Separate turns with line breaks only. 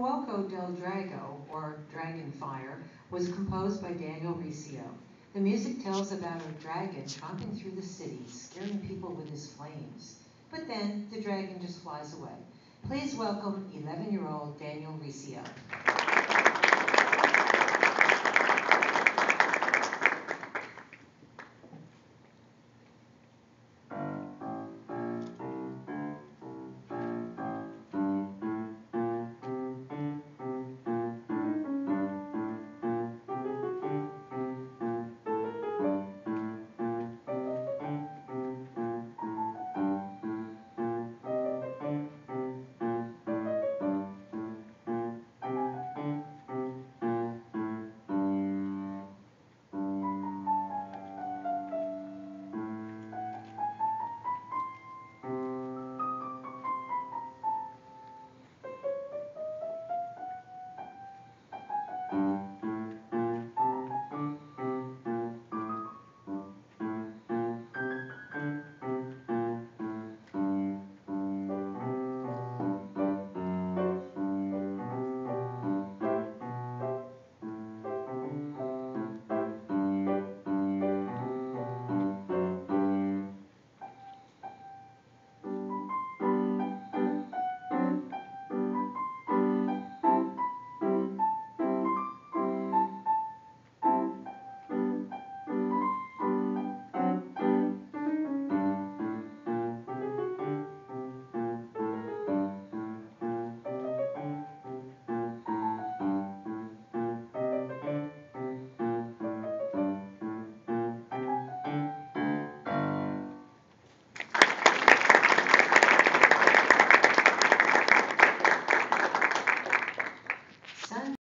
Fuoco del Drago, or Dragon Fire, was composed by Daniel Riccio. The music tells about a dragon tromping through the city, scaring people with his flames. But then the dragon just flies away. Please welcome 11-year-old Daniel Riccio.